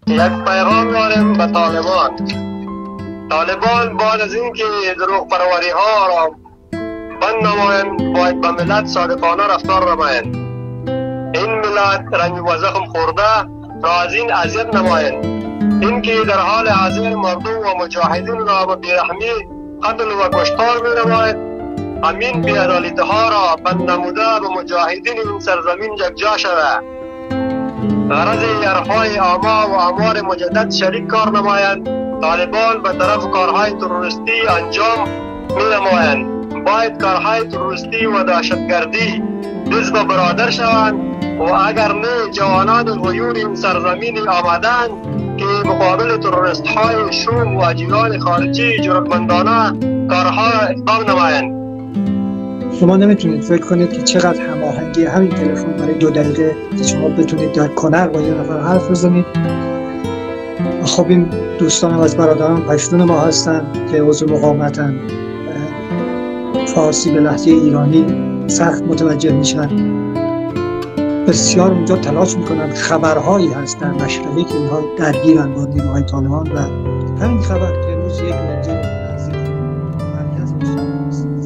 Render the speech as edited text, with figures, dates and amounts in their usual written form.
یک پیغام داریم به طالبان بعد از اینکه دروغ پروری ها را بند نمایند، باید به ملت صادقانه رفتار نمایند. این ملت رنج و زخم خورده را از این اذیت نمایند. اینکه در حال حاضر مردم و مجاهدین را به بیرحمی قتل و کشتار می نماید، همین بی‌عدالتی ها را بند نموده به مجاهدین این سرزمین یکجا شود. غرض ارفای آما و اموار مجدد شریک کار نمایند. طالبان به طرف کارهای تروریستی انجام می نمایند. باید کارهای تروریستی و دهشتگردی دست به برادر شوند و اگر نه جوانان غیور این سرزمین آمدند که مقابل تروریست های شوم و اجیران خارجی جرأتمندانه کارها اقدام نمایند. شما نمیتونید فکر کنید که چقدر هماهنگی همین تلفن برای 2 دقیقه که شما بتونید در کنر با یه نفر حرف بزنید. خب این دوستان از برادران پشتون ما هستن که عضو مقاومتن، فارسی به لهجه ایرانی سخت متوجه میشن، بسیار اونجا تلاش میکنن. خبرهایی هست در مشرقی که اینها درگیرن با نیروهای طالبان و همین خبر که امروز یک موضوع نزدیک مرکز مشترک است.